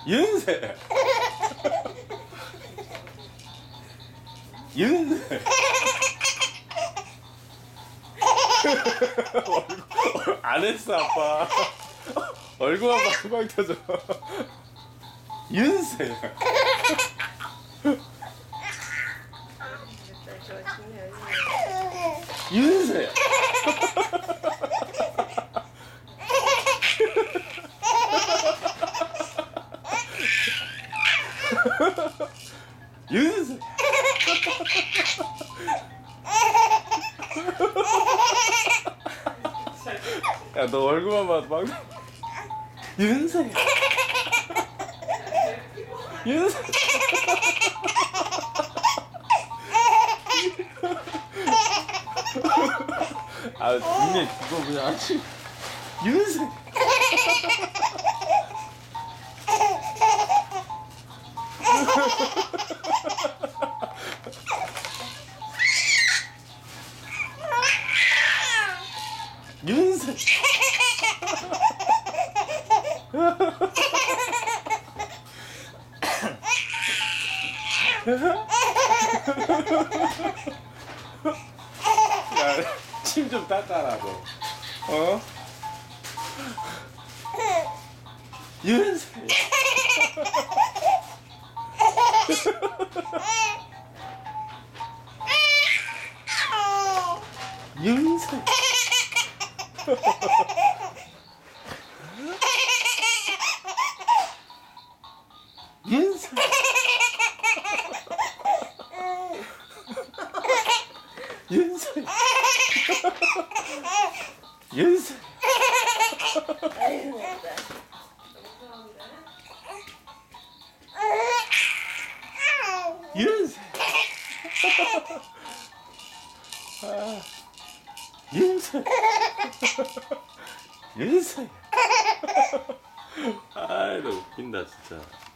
윤세. 윤세. 안 했어 아빠. 얼굴 한번 후방 터져. 윤세. 윤세. 윤세. 야, 너 얼굴만 봐도 막 윤세. 윤세. 아, 니네 그거 그냥 아치. 윤세. 윤세. 침 좀 닦아라고. 어? 윤세. 윤세. 윤세. 윤세. 윤세. 윤세. 윤세. 윤세. 아이, 너 웃긴다 진짜.